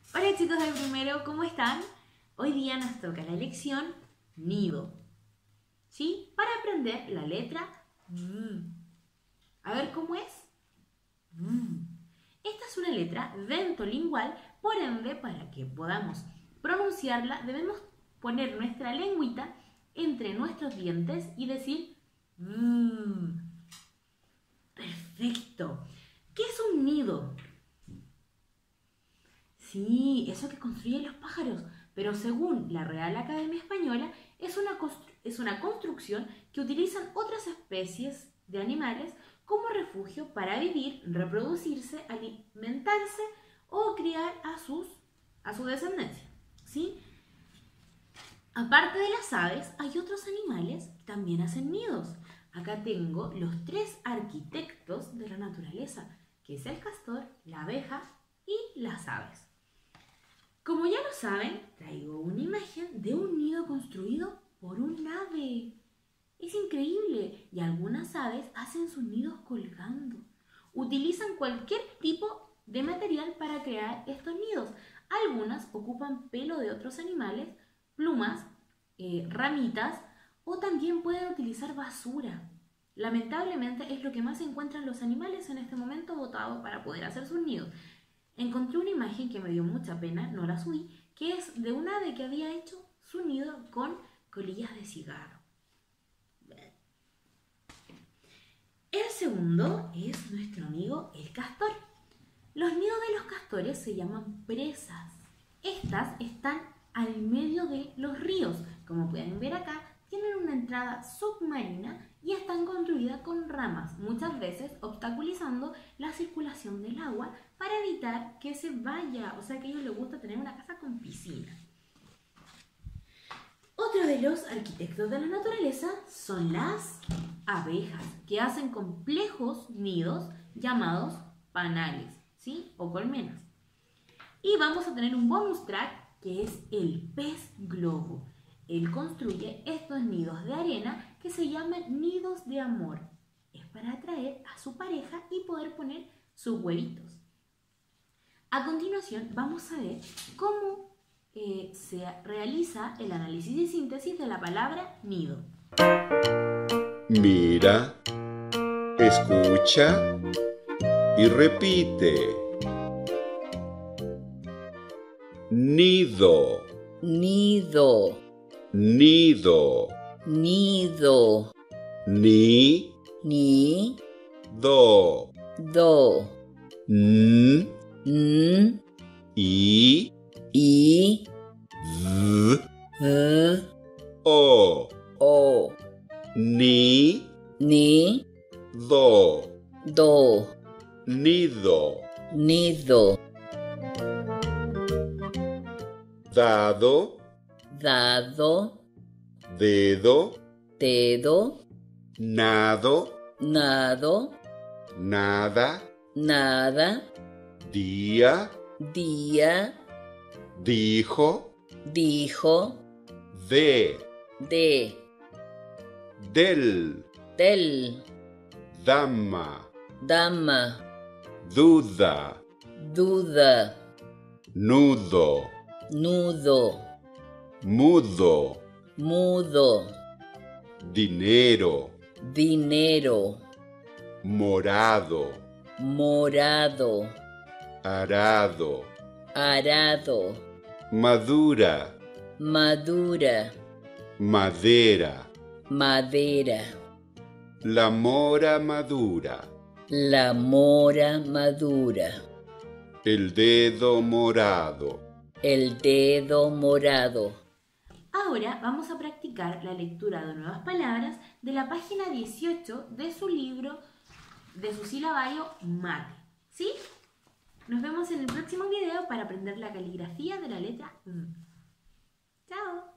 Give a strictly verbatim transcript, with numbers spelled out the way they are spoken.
Hola chicos de primero, ¿cómo están? Hoy día nos toca la lección nido, ¿sí? Para aprender la letra V. A ver cómo es. V. Esta es una letra dentolingual, por ende, para que podamos pronunciarla, debemos poner nuestra lengüita entre nuestros dientes y decir V. Perfecto. ¿Qué es un nido? Sí, eso que construyen los pájaros, pero según la Real Academia Española es una, es una construcción que utilizan otras especies de animales como refugio para vivir, reproducirse, alimentarse o criar a, sus, a su descendencia, ¿sí? Aparte de las aves, hay otros animales que también hacen nidos. Acá tengo los tres arquitectos de la naturaleza, que es el castor, la abeja y las aves. Como ya lo saben, traigo una imagen de un nido construido por un ave. Es increíble y algunas aves hacen sus nidos colgando. Utilizan cualquier tipo de material para crear estos nidos. Algunas ocupan pelo de otros animales, plumas, eh, ramitas o también pueden utilizar basura. Lamentablemente es lo que más encuentran los animales en este momento botado para poder hacer sus nidos. Encontré una imagen que me dio mucha pena, no la subí, que es de un ave que había hecho su nido con colillas de cigarro. El segundo es nuestro amigo el castor. Los nidos de los castores se llaman presas. Estas están al medio de los ríos. Como pueden ver acá, tienen una entrada submarina y están construidas con ramas, muchas veces obstaculizando la circulación del agua para evitar que se vaya, o sea que a ellos les gusta tener una casa con piscina. Otro de los arquitectos de la naturaleza son las abejas, que hacen complejos nidos llamados panales, ¿sí? O colmenas. Y vamos a tener un bonus track que es el pez globo. Él construye estos nidos de arena que se llaman nidos de amor. Es para atraer a su pareja y poder poner sus huevitos. A continuación vamos a ver cómo eh, se realiza el análisis y síntesis de la palabra nido. Mira, escucha y repite. Nido, nido, nido, nido, ni, ni, do, do, n, n, i, i, v, v, o, o, ni, ni, do, do, nido, nido, dado, dado, dedo, dedo, nado, nado, nada, nada, día, día, dijo, dijo, de, de, del, del, dama, dama, duda, duda, nudo, nudo, mudo, mudo, dinero, dinero, morado, morado, arado, arado, madura, madura, madera, madera, la mora madura, la mora madura, el dedo morado. el dedo morado. Ahora vamos a practicar la lectura de nuevas palabras de la página dieciocho de su libro, de su silabario Mate, ¿sí? Nos vemos en el próximo video para aprender la caligrafía de la letra V. ¡Chao!